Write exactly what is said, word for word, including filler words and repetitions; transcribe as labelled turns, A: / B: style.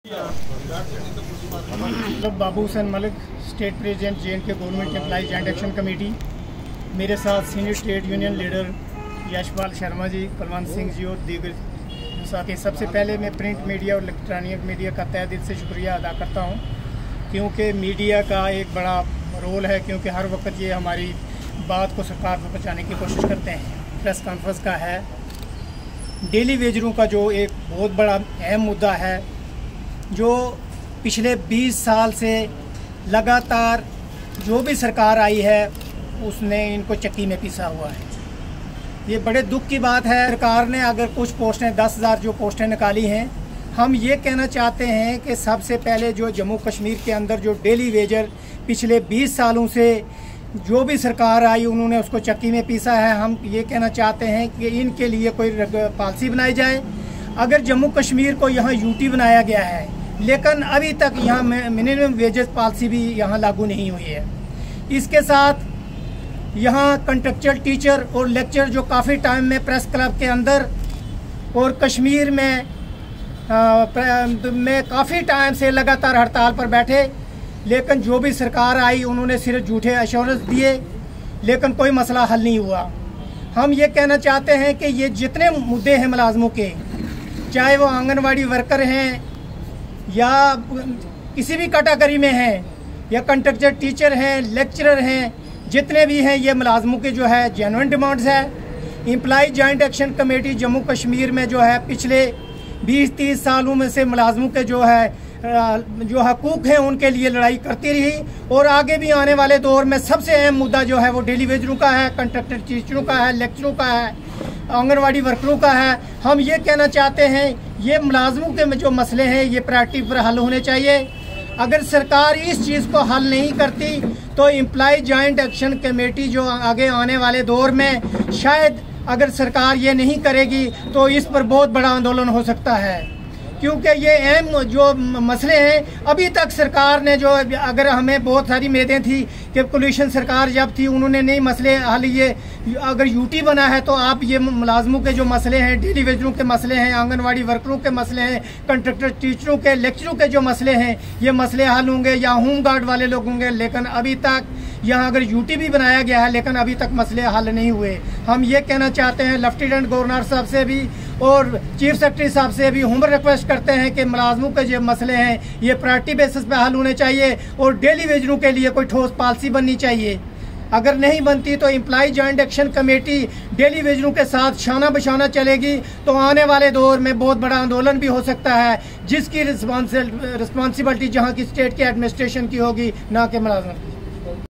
A: Babu Hussain Malik, state president J and K government employees joint action committee. मेरे साथ senior state union leader Yashpal Sharma ji, Kulwant Singh ji और दीगर साथी। सबसे पहले मैं प्रिंट मीडिया और इलेक्ट्रॉनिक मीडिया का तहे दिल से शुक्रिया अदा करता हूं, क्योंकि मीडिया का एक बड़ा रोल है, क्योंकि हर वक्त ये हमारी बात को सरकार को पहुँचाने की कोशिश करते हैं। प्रेस कॉन्फ्रेंस का है, डेली वेजरों का जो एक बहुत बड़ा अहम मुद्दा है, जो पिछले बीस साल से लगातार जो भी सरकार आई है उसने इनको चक्की में पीसा हुआ है। ये बड़े दुख की बात है। सरकार ने अगर कुछ पोस्टें दस हज़ार जो पोस्टें निकाली हैं, हम ये कहना चाहते हैं कि सबसे पहले जो जम्मू कश्मीर के अंदर जो डेली वेजर पिछले बीस सालों से जो भी सरकार आई उन्होंने उसको चक्की में पीसा है। हम ये कहना चाहते हैं कि इनके लिए कोई पॉलिसी बनाई जाए। अगर जम्मू कश्मीर को यहाँ यूटी बनाया गया है, लेकिन अभी तक यहाँ मिनिमम वेजेस पॉलिसी भी यहाँ लागू नहीं हुई है। इसके साथ यहाँ कंट्रेक्चुअल टीचर और लेक्चर जो काफ़ी टाइम में प्रेस क्लब के अंदर और कश्मीर में आ, में काफ़ी टाइम से लगातार हड़ताल पर बैठे, लेकिन जो भी सरकार आई उन्होंने सिर्फ झूठे एश्योरेंस दिए, लेकिन कोई मसला हल नहीं हुआ। हम ये कहना चाहते हैं कि ये जितने मुद्दे हैं मुलाजमों के, चाहे वो आंगनवाड़ी वर्कर हैं या किसी भी कैटेगरी में हैं या कंट्रेक्चुअल टीचर हैं, लेक्चरर हैं, जितने भी हैं, ये मुलाजमों के जो है जेन्युइन डिमांड्स है। Employ joint action committee Jammu Kashmir में जो है पिछले बीस तीस सालों में से मुलाजमों के जो है जो हकूक़ हैं उनके लिए लड़ाई करती रही, और आगे भी आने वाले दौर में सबसे अहम मुद्दा जो है वो डेली वेजरों का है, कंट्रेक्टर टीचरों का है, लेक्चरों का है, आंगनवाड़ी वर्करों का है। हम ये कहना चाहते हैं ये मुलाजमों के जो मसले हैं ये प्रायोरिटी पर हल होने चाहिए। अगर सरकार इस चीज़ को हल नहीं करती तो एम्प्लॉय जॉइंट एक्शन कमेटी जो आगे आने वाले दौर में शायद अगर सरकार ये नहीं करेगी तो इस पर बहुत बड़ा आंदोलन हो सकता है, क्योंकि ये अहम जो मसले हैं अभी तक सरकार ने जो, अगर हमें बहुत सारी उम्मीदें थी कि कोलिशन सरकार जब थी उन्होंने नहीं मसले हल, ये अगर यूटी बना है तो आप ये मुलाजमों के जो मसले हैं, डेली वेजरों के मसले हैं, आंगनवाड़ी वर्करों के मसले हैं, कंट्रेक्टर टीचरों के, लेक्चरों के जो मसले हैं, ये मसले हल होंगे या होम गार्ड वाले लोग होंगे। लेकिन अभी तक यहाँ अगर यूटी भी बनाया गया है, लेकिन अभी तक मसले हल नहीं हुए। हम ये कहना चाहते हैं लेफ्टिनेंट गवर्नर साहब से भी और चीफ सेक्रेटरी साहब से भी हम रिक्वेस्ट करते हैं कि मुलाजमों के जो मसले हैं ये प्रायोरिटी बेसिस पे हल होने चाहिए, और डेली वेजरों के लिए कोई ठोस पॉलिसी बननी चाहिए। अगर नहीं बनती तो employ joint action committee daily वेजरों के साथ शाना बशाना चलेगी, तो आने वाले दौर में बहुत बड़ा आंदोलन भी हो सकता है, जिसकी रिस्पॉन्सिबिलिटी जहाँ की स्टेट की एडमिनिस्ट्रेशन की होगी, ना कि मुलाजमत की।